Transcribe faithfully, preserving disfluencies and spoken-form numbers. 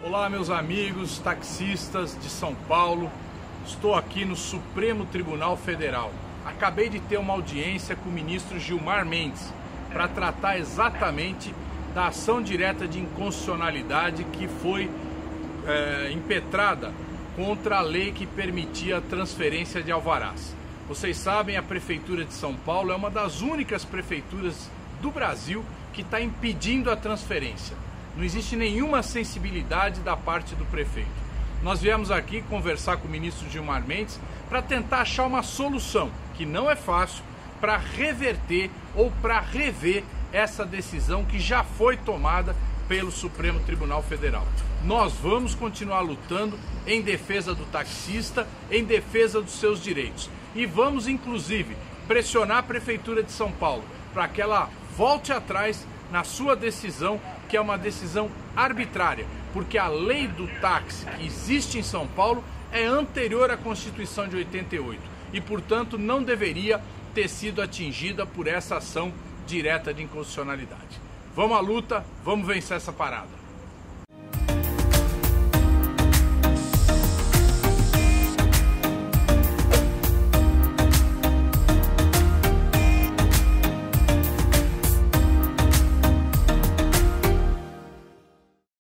Olá, meus amigos taxistas de São Paulo. Estou aqui no Supremo Tribunal Federal. Acabei de ter uma audiência com o ministro Gilmar Mendes para tratar exatamente da ação direta de inconstitucionalidade que foi é, impetrada contra a lei que permitia a transferência de alvarás. Vocês sabem, a Prefeitura de São Paulo é uma das únicas prefeituras do Brasil que está impedindo a transferência. Não existe nenhuma sensibilidade da parte do prefeito. Nós viemos aqui conversar com o ministro Gilmar Mendes para tentar achar uma solução, que não é fácil, para reverter ou para rever essa decisão que já foi tomada pelo Supremo Tribunal Federal. Nós vamos continuar lutando em defesa do taxista, em defesa dos seus direitos. E vamos, inclusive, pressionar a Prefeitura de São Paulo para que ela volte atrás na sua decisão, que é uma decisão arbitrária, porque a lei do táxi que existe em São Paulo é anterior à Constituição de oitenta e oito e, portanto, não deveria ter sido atingida por essa ação direta de inconstitucionalidade. Vamos à luta, vamos vencer essa parada.